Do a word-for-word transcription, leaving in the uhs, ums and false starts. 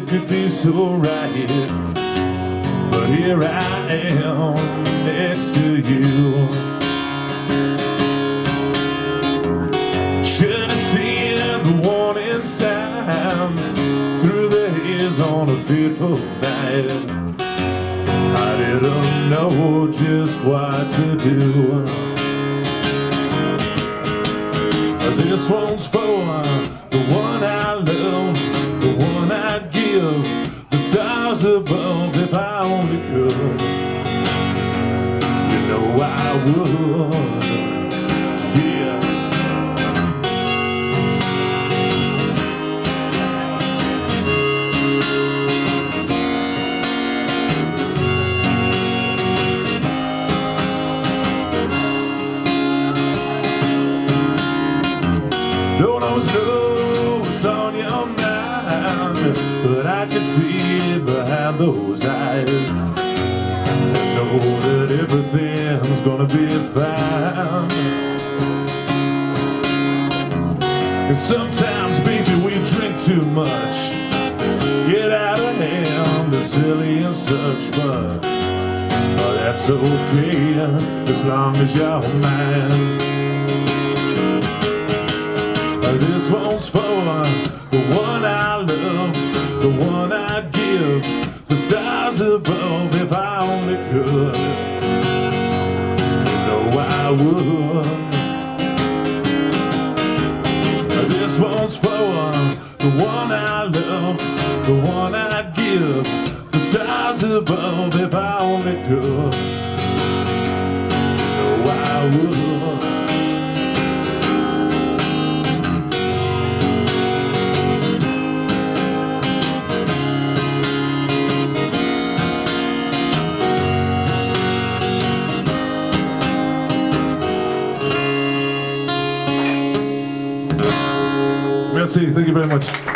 it could be so right, but here I am next to you. Should have seen the warning signs through the haze on a fateful night. I didn't know just what to do. This one's for the one I love, the one I'd give the stars above if I only could. You know I would, yeah. Don't always know what's on your mind, but I can see it behind those eyes, and know that everything's gonna be fine. And sometimes, baby, we drink too much, get out of hand, they're silly and such, but, but that's okay as long as you're mine. This one's for the one I love, the one I'd give the stars above if I only could. You know I would. This one's for the one I love, the one I'd give the stars above if I only could. You know I would. Merci, thank you very much.